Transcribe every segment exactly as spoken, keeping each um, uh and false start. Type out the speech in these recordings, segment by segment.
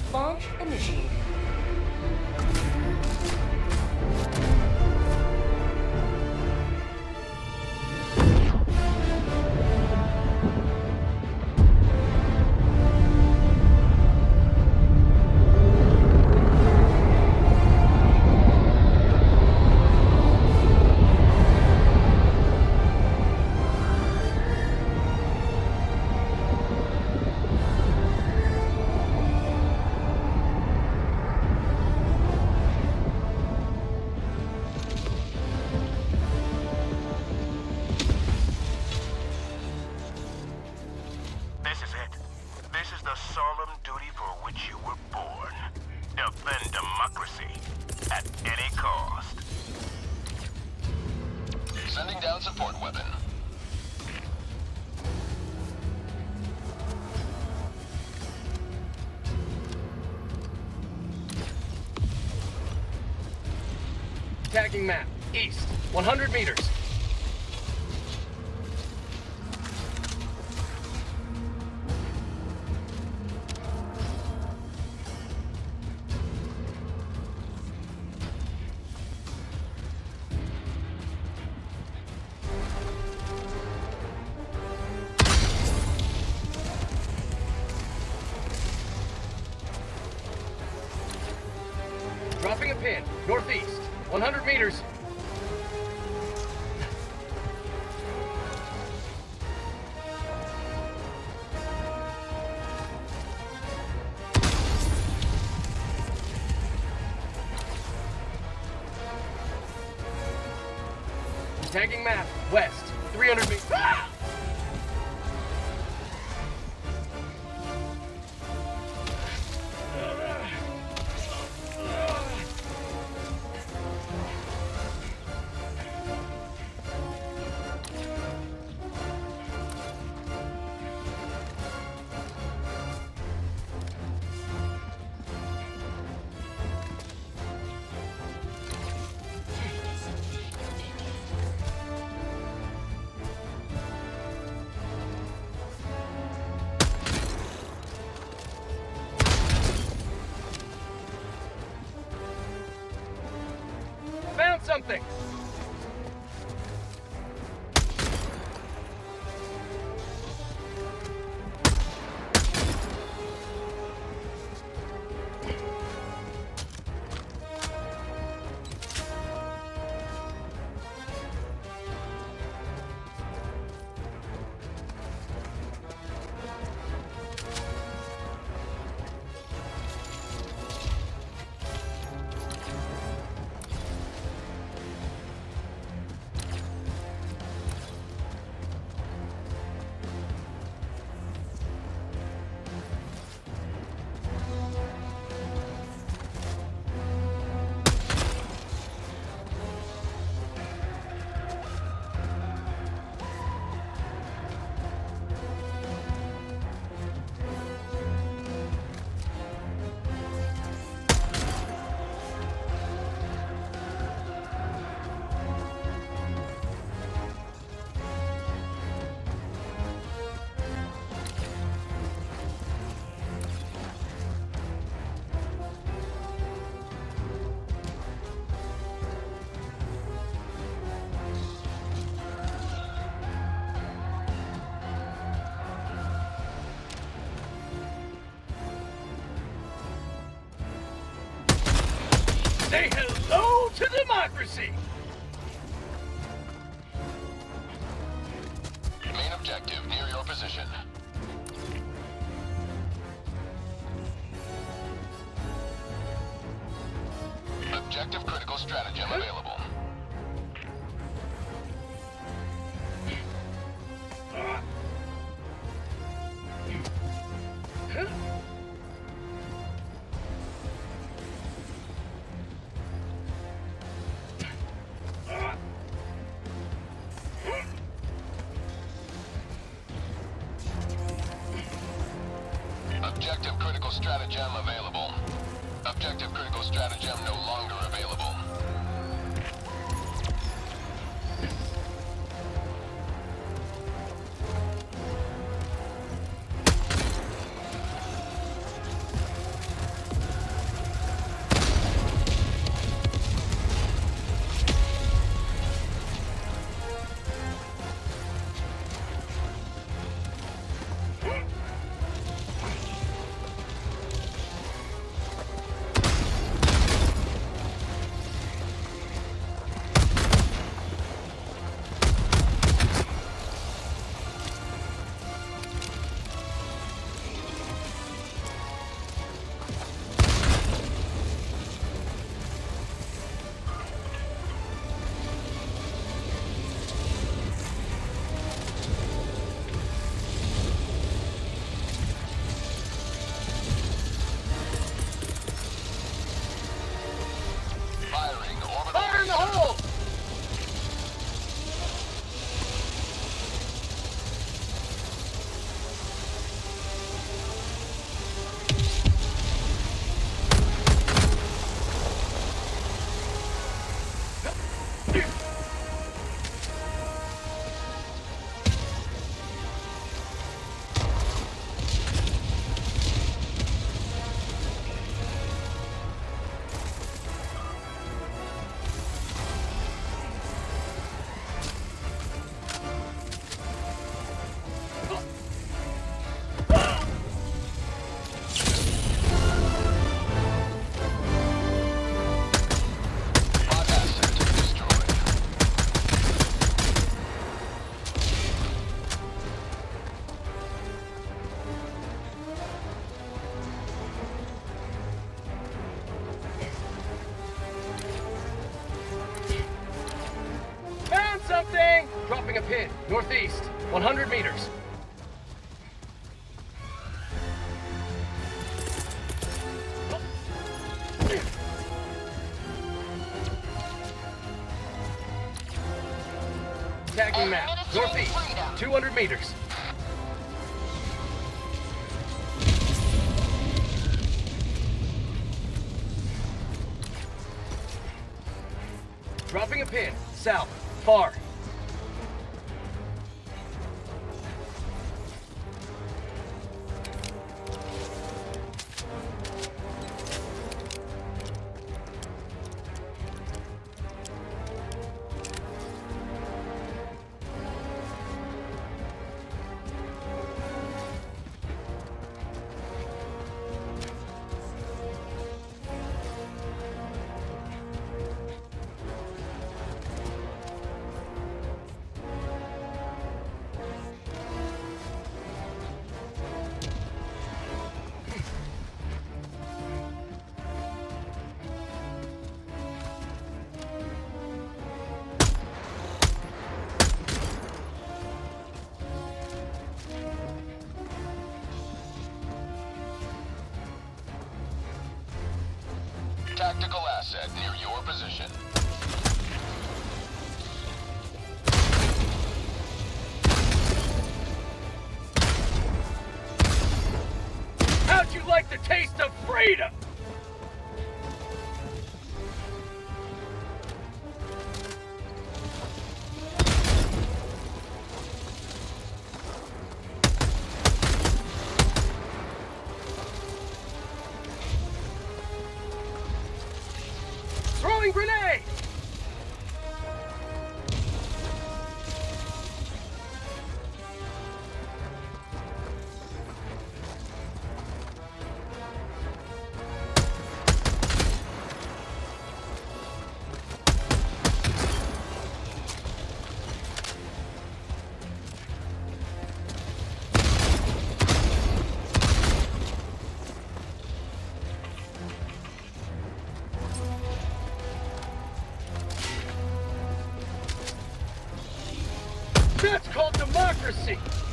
Launch initiated. Sending down support weapon. Tagging map. East. one hundred meters. Dropping a pin. Northeast. one hundred meters. Tagging map. West. three hundred meters. Ah! Found something! Say hello to democracy! Main objective near your position. Objective critical stratagem available. Objective critical stratagem available. Objective critical stratagem no longer available. pin, northeast, one hundred meters. Tagging map, northeast, two hundred meters. Dropping a pin, south, far. Tactical asset near your position. How'd you like the taste of freedom? Throwing grenade! That's called democracy!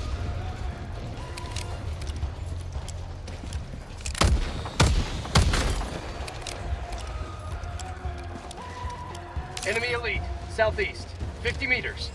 Enemy elite, southeast, fifty meters.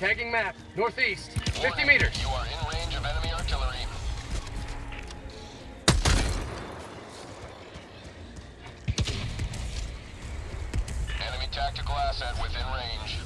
Tagging map. Northeast. fifty Warning, meters. You are in range of enemy artillery. Enemy tactical asset within range.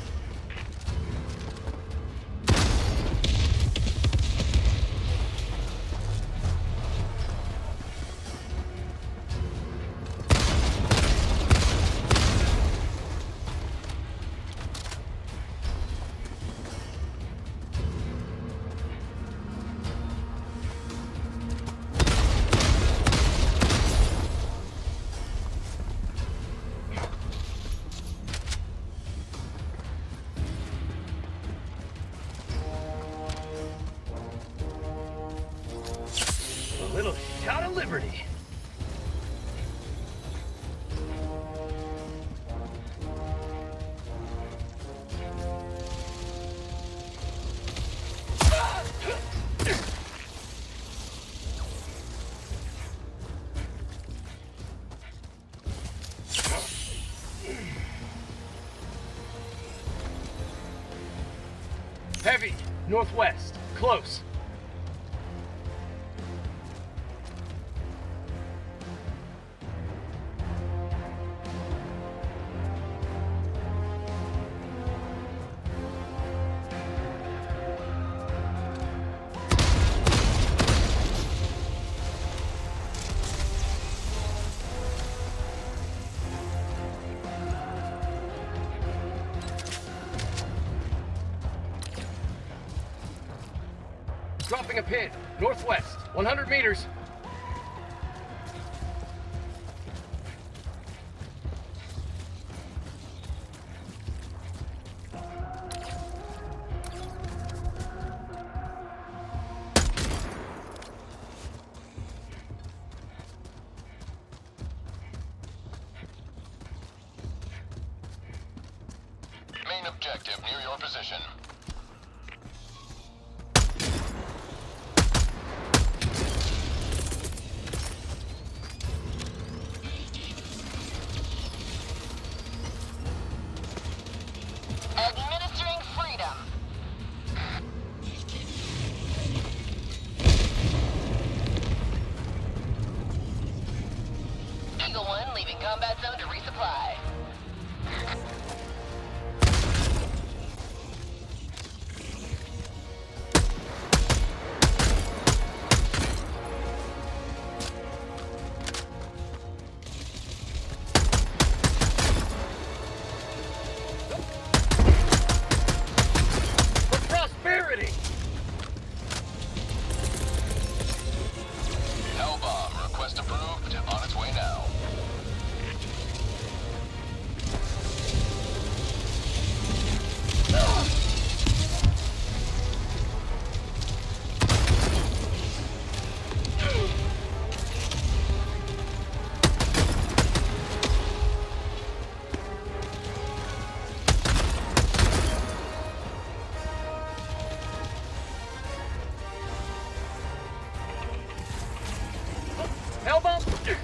A little shot of liberty. Heavy. Northwest. Close. Dropping a pin. Northwest. one hundred meters. Main objective near your position. Administering freedom. Eagle One leaving combat zone to resupply. For prosperity! Hellbomb, request approved, on its way now. Hellbomb!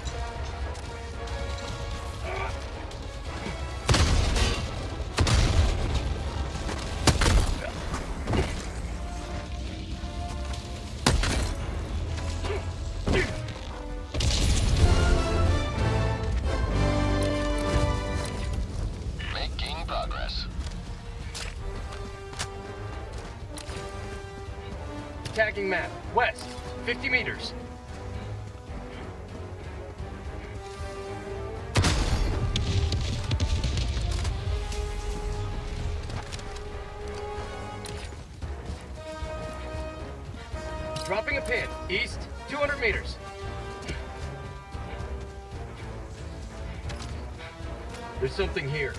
Making progress. Tagging map. West. fifty meters. Dropping a pin. East. two hundred meters. There's something here.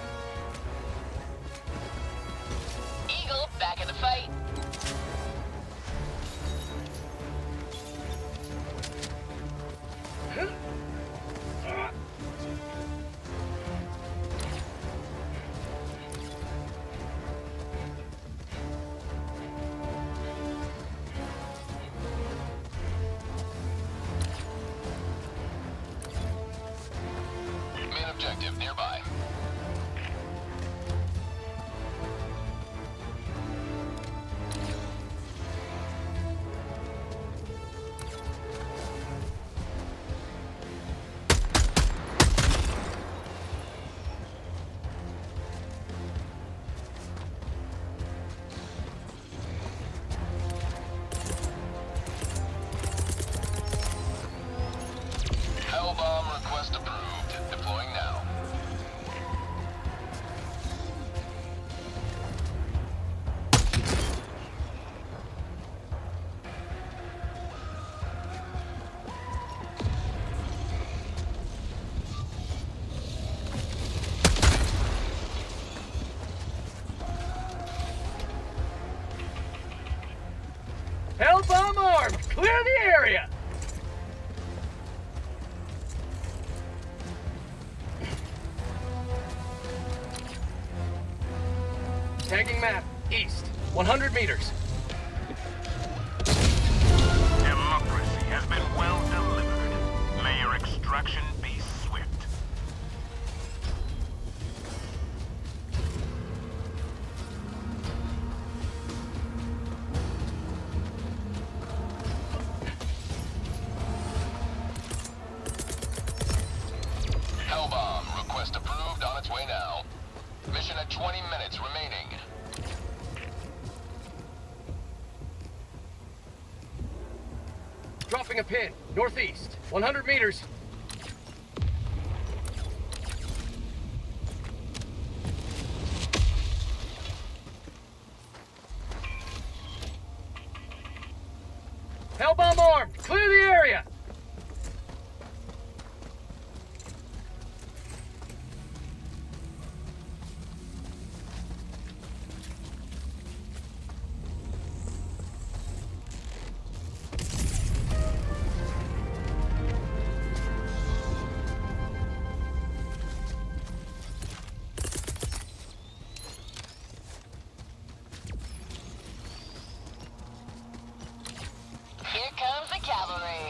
Eagle back in the fight. Main objective nearby. Tagging map, east, one hundred meters. Democracy has been well delivered. May your extraction be swift. Hellbomb, request approved, on its way now. Mission at twenty minutes remaining. Dropping a pin, northeast, one hundred meters. Hellbomb armed, clear the area! Here comes the cavalry.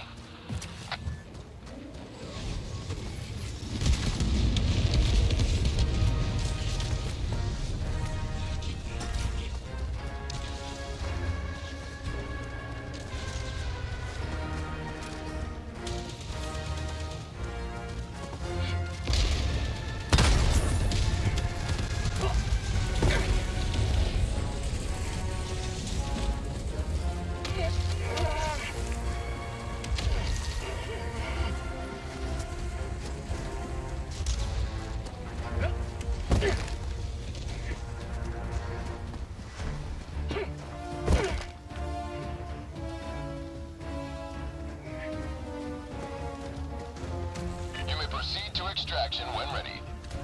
You may proceed to extraction when ready.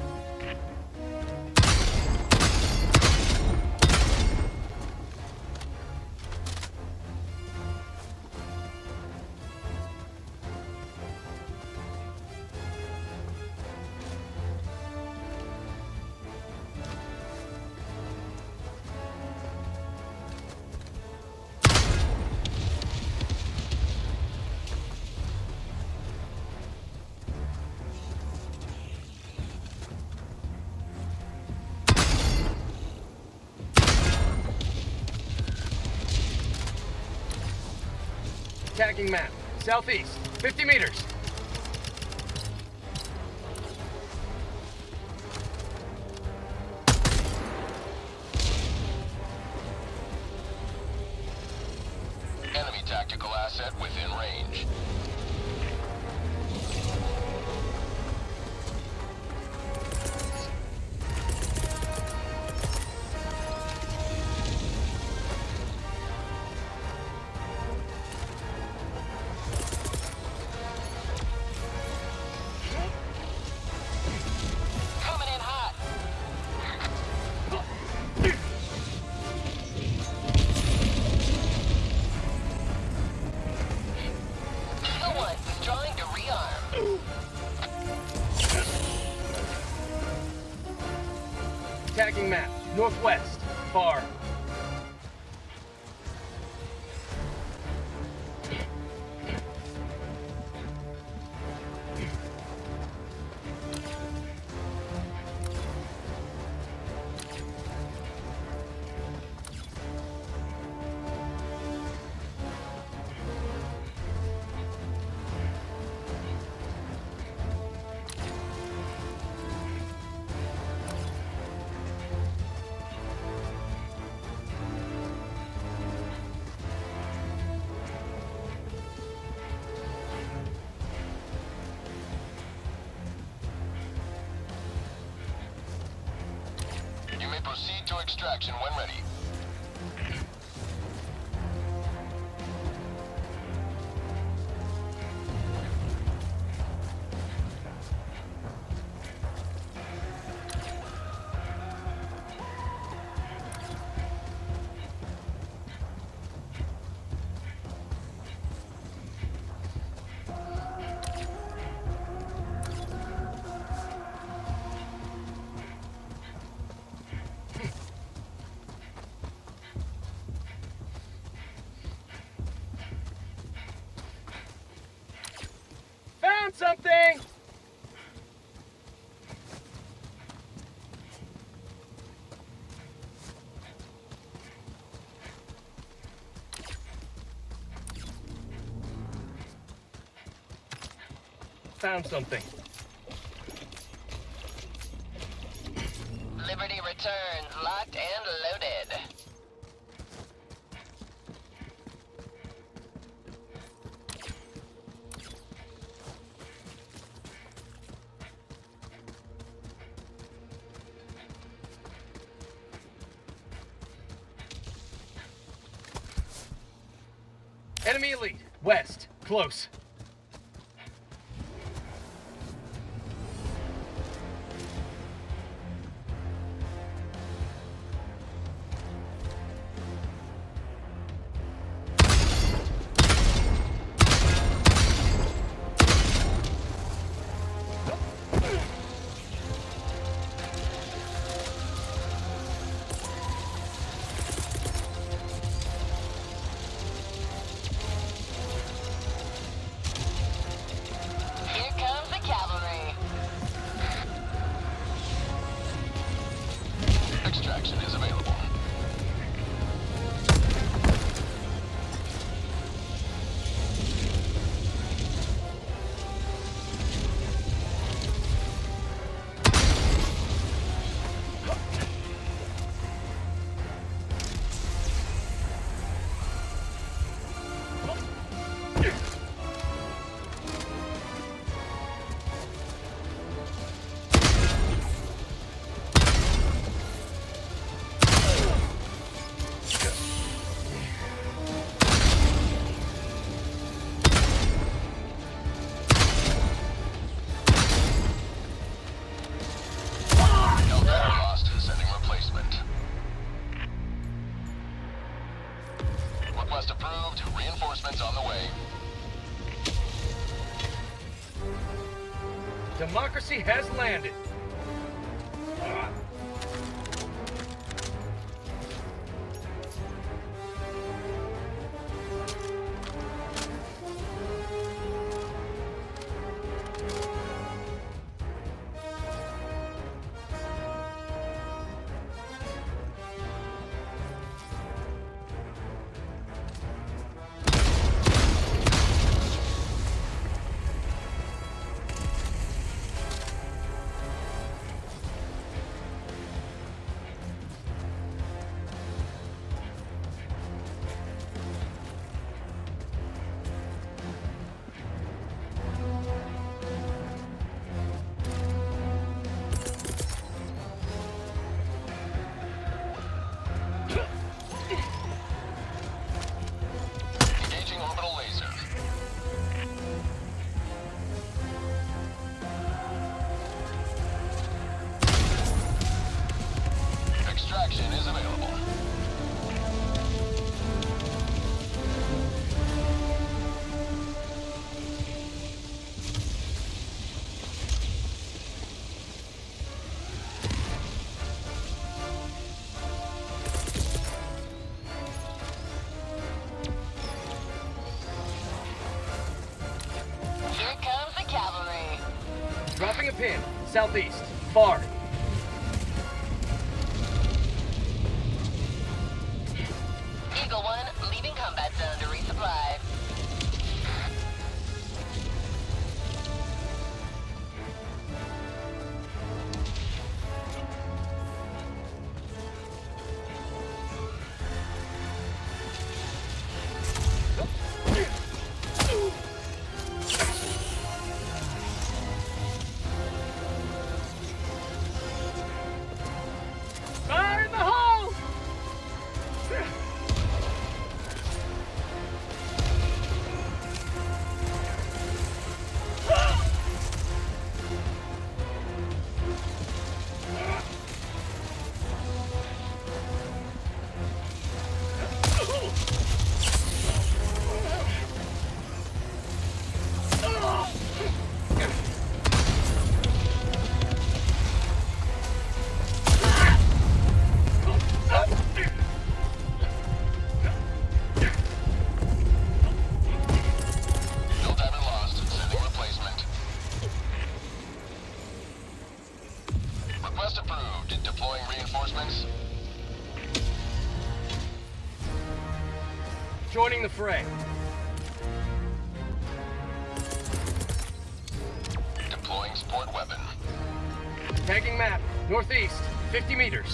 Tagging map, southeast, fifty meters. Enemy tactical asset within range. Coming in hot. Eagle One withdrawing to rearm. Tagging map, northwest, far. You may proceed to extraction when ready. Found something. Liberty returns, locked and loaded. Enemy elite. West. Close. Here comes the cavalry. Extraction is available. Delta lost. Sending replacement. Request approved. Reinforcements on the way. Democracy has landed. Engaging orbital laser. Extraction is available. Here comes the cavalry. Dropping a pin. Southeast. Far. Eagle One leaving combat zone to resupply. Fire in the hole! Build diamond lost. Sending replacement. Request approved. Deploying reinforcements. Joining the fray. Deploying support weapon. Tagging map. Northeast. fifty meters.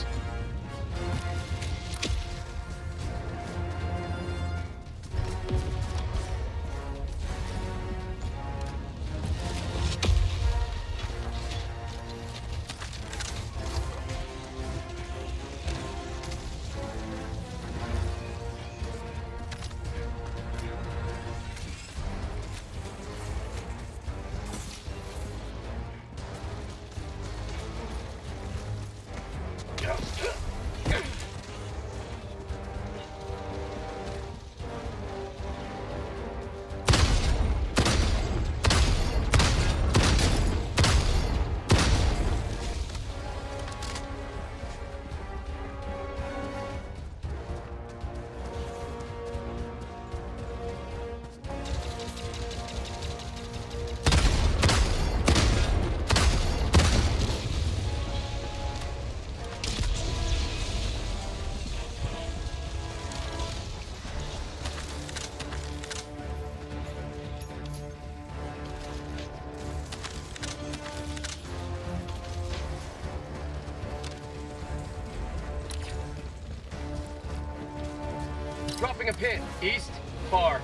Dropping a pin. East. Far.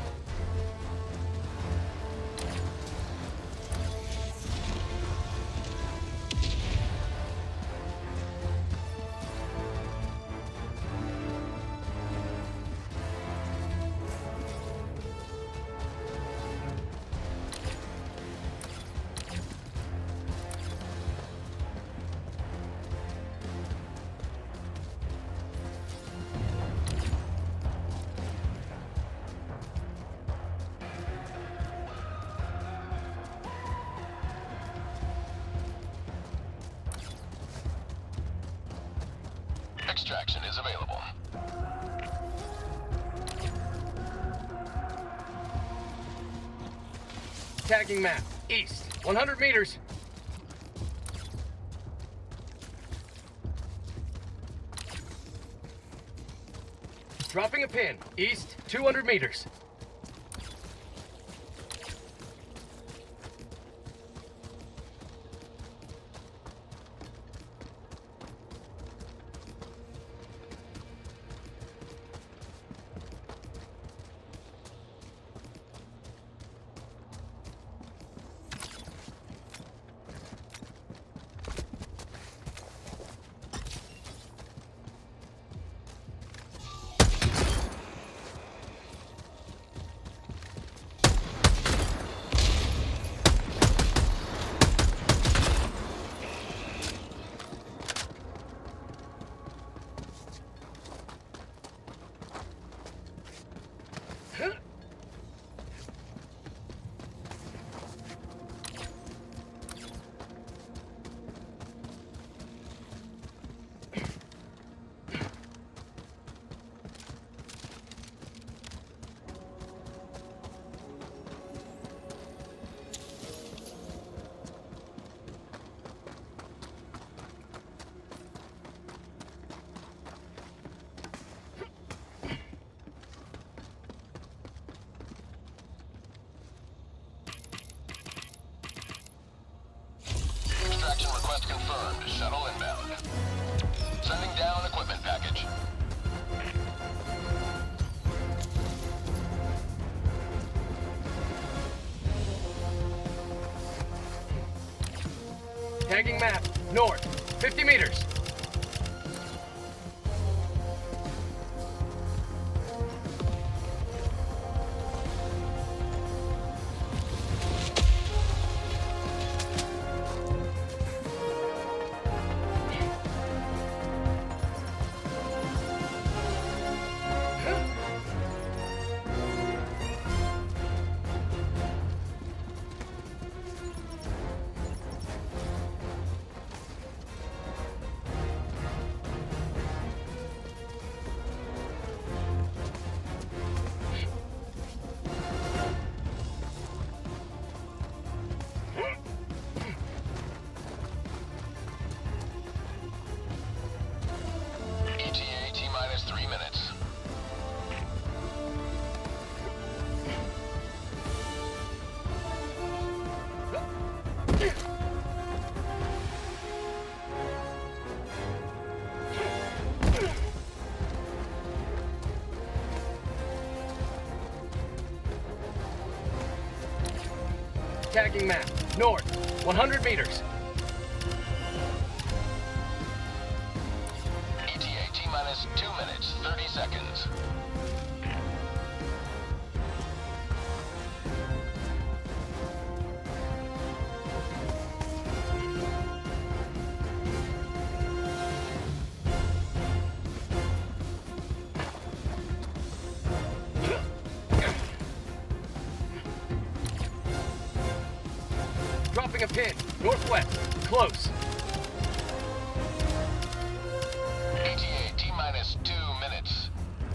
Extraction is available. Tagging map. East. one hundred meters. Dropping a pin. East. two hundred meters. Extraction request confirmed. Shuttle inbound. Sending down equipment package. Tagging map. North. fifty meters. Tagging map. North. one hundred meters. E T A T-minus two minutes, thirty seconds. Dropping a pin. Northwest. Close. E T A T-minus two minutes.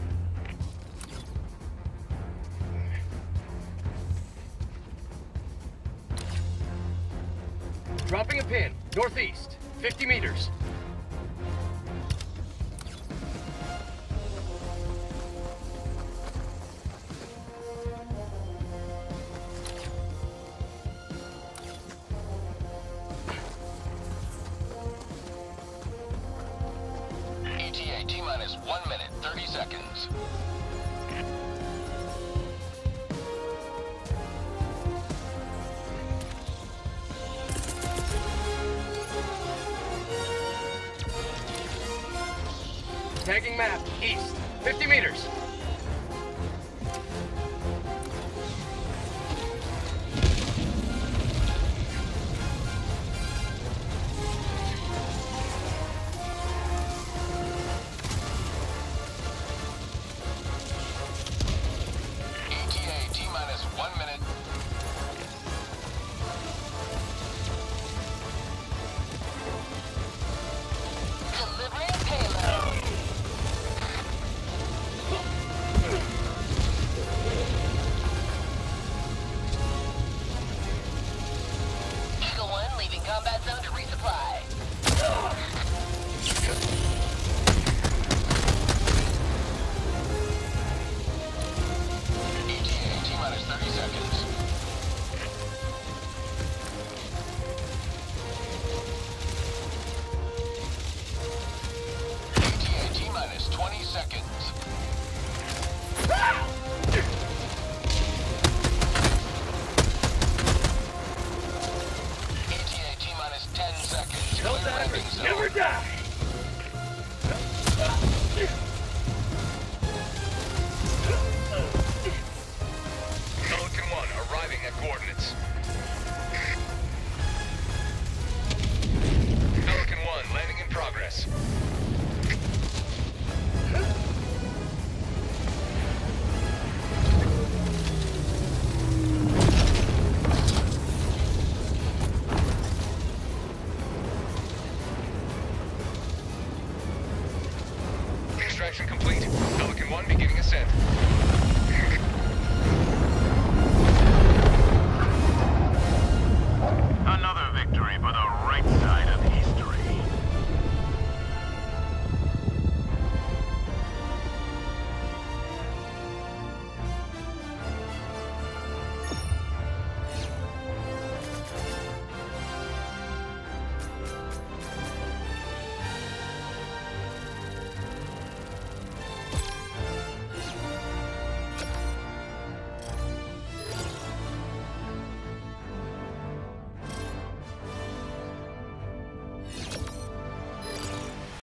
Dropping a pin. Northeast. fifty meters. E T A T-minus one minute, thirty seconds. Tagging map. East. fifty meters. E T A T-minus one minute. Delivering payload. Eagle one leaving combat zone to resupply. E T A T-minus thirty seconds. E T A T-minus twenty seconds. E T A T-minus ten seconds. No Clear landing divers zone. never die. Pelican one arriving at coordinates. Pelican one landing in progress. Extraction complete. Pelican one beginning ascent.